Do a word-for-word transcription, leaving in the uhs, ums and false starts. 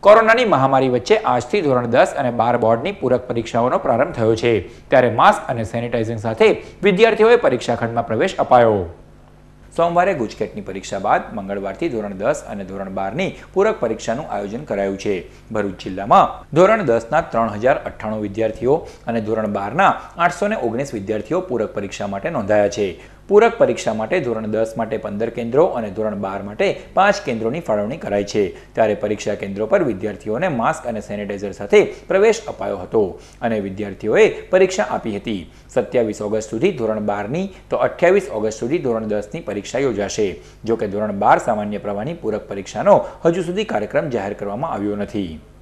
કોરોનાની મહામારી વચ્ચે આજથી ધોરણ દસ અને બાર બોર્ડની પૂરક પરીક્ષાઓનો પ્રારંભ થયો છે, ત્યારે માસ્ક અને સેનિટાઇઝિંગ સાથે વિદ્યાર્થીઓએ પરીક્ષા ખંડમાં પ્રવેશ અપાયો. સોમવારે ગુજકેટની પરીક્ષા બાદ મંગળવારથી ધોરણ દસ અને ધોરણ બારની પૂરક પરીક્ષાનું આયોજન કરાયું છે. ભરૂચ જિલ્લામાં ધોરણ દસના ત્રણ હજાર અઠ્ઠાણું વિદ્યાર્થીઓ અને ધોરણ બારના આઠસો ને ઓગણીસ વિદ્યાર્થીઓ પૂરક પરીક્ષા માટે નોંધાયા છે. પૂરક પરીક્ષા માટે ધોરણ દસ માટે પંદર કેન્દ્રો અને ધોરણ બાર માટે પાંચ કેન્દ્રોની ફાળવણી કરાઈ છે. ત્યારે પરીક્ષા કેન્દ્રો પર વિદ્યાર્થીઓને માસ્ક અને સેનિટાઇઝર સાથે પ્રવેશ અપાયો હતો અને વિદ્યાર્થીઓએ પરીક્ષા આપી હતી. સત્યાવીસ ઓગસ્ટ સુધી ધોરણ બારની તો અઠ્યાવીસ ઓગસ્ટ સુધી ધોરણ દસની પરીક્ષા યોજાશે. જો કે ધોરણ બાર સામાન્ય પ્રવાહની પૂરક પરીક્ષાનો હજુ સુધી કાર્યક્રમ જાહેર કરવામાં આવ્યો નથી.